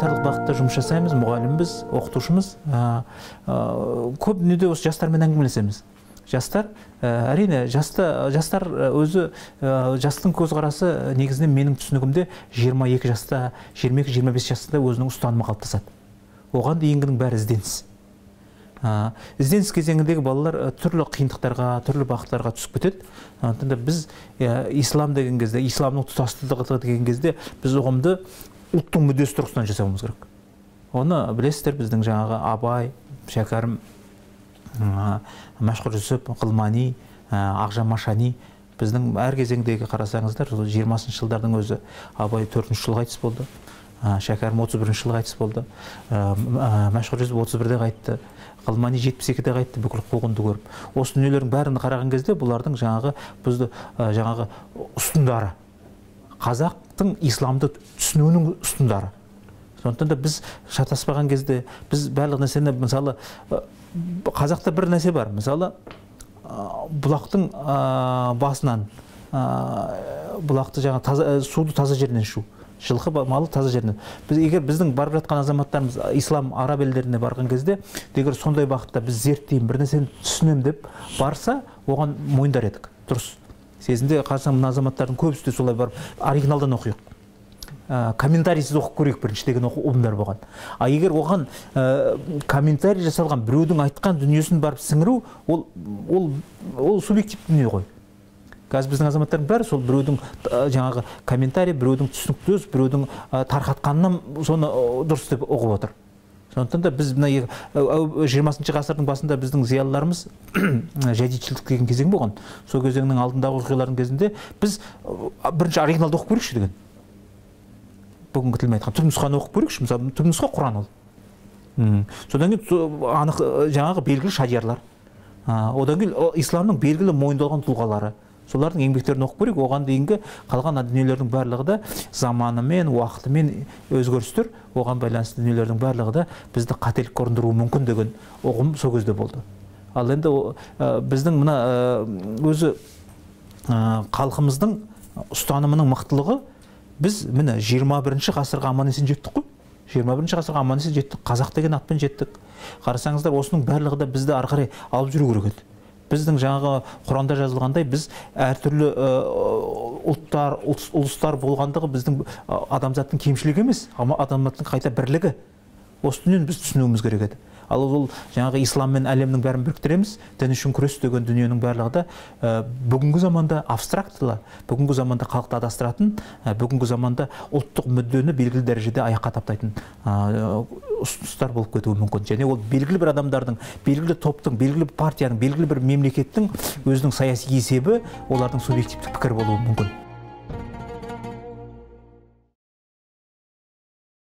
гуманитарлық бағытта жұмыс жасаймыз, мұғалімбіз, оқытушымыз. Көп дүниеде осы жастармен әңгімелесеміз. Жастар, әрине, жастар өзі, жастың көзқарасы негізінен менің түсінігімде 22 жаста, 22-25 жасында өзінің ұстанымы қалыптасады. Оған дейінгінің бәрі ізденіс. Ізденіс кезеңіндегі балалар түрлі қиындықтарға, түрлі бағыттарға түсіп кетеді. Антында біз ислам деген кезде, исламның тұтастығы деген кезде біз ұғымды ұлттың мүддесі тұрғысынан жасауымыз керек. Оны білесіздер, біздің жаңағы Абай, Шәкәрім, Мәшһүр Жүсіп, Ғылмани, Ақжан Машани, біздің әр кезеңдегі қарасаңыздар, 20-шы жылдардың өзі Абай 4-ші жылға қайтыс болды, Шәкәрім 31-ші жылға қайтыс болды, Мәшһүр Жүсіп 31-де қайтты, Ғылмани 72-де қайтты, бүкіл қуғынды көріп. Осы дүниелердің бәрін қараған кезде бұлардың жаңағы ұстындары, қазақтың исламды түсінуінің ұстындары. Сондықтан да біз шатаспаған кезде, біз барлық нәрсені, мысалы, қазақта бір нәрсе бар, мысалы, бұлақтың басынан, бұлақты суды таза жерінен ішу, жылқы малы таза жерінен. Егер біздің барып жатқан азаматтарымыз ислам араб елдеріне барған кезде, егер сондай бағытта біз зерттеймін, бір нәрсені түсінем деп барса, оған мойындар едік. Дұрыс. Сезінде қарасаң, мына азаматтардың көбісі де солай барып, оригиналдан оқиық. Комментарийсіз оқып көрейік бірінші деген ұғымдар болған. Егер оған комментарий жасалған біреудің айтқан дүниесін барып сіңіру, ол субъективті дүние ғой. Қазір біздің азаматтардың бәрі сол біреудің жаңағы комментарий, біреудің түсініктөз, біреудің тарқатқанынан соны дұрыс деп оқып отыр. Сондықтан да біз 20-шы ғасырдың басында біздің зиялыларымыз жәдитшілдік деген кезең болған. Сол кезеңнің алдындағы оқиғалардың кезінде біз бірінші оригиналды оқып көрейікші деген. Бүгінгі тілмен айтқан түпнұсқаны оқып көрейікші, мысалы түпнұсқа Құран ол. Содан кейін анық жаңағы белгілі шадиярлар, одан кейін исламның белгілі мойындалған тұлғалары, солардың еңбектерін оқып көрейік. Оған дейінгі қалған дүниелердің барлығы да заманымен, уақытымен өзгерістер, оған байланысты дүниелердің барлығы да бізді қателік ұрындыруы мүмкін деген ұғым сол кезде болды. Ал енді біздің мына өзі халқымыздың ұстанымының мықтылығы, біз міне 21-ші ғасырға аман-есен жеттік қой. 21-ші ғасырға аман-есен жеттік, қазақ деген атпен жеттік. Қарасаңыздар, осының барлығы да бізді ары қарай алып жүру керек еді. Біздің жаңағы Құранда жазылғандай, біз әртүрлі ұлттар, ұлыстар болғандығы біздің адамзаттың кемшілігі емес, адамзаттың қайта бірлігі. Осы дүниені біз түсінуіміз керек еді. Ал ол жаңағы ислам мен әлемнің бәрін біріктіреміз, дін үшін күрес деген дүниенің барлығы да бүгінгі заманда абстрактылы, бүгінгі заманда халықты адастыратын, бүгінгі заманда ұлттық мүддені белгілі дәрежеде аяққа таптайтын ұсыныстар болып кетуі мүмкін. Және ол белгілі бір адамдардың, белгілі топтың, белгілі партияның, белгілі бір мемлекеттің өзінің саяси есебі, олардың субъективтік пікір болуы мүмкін.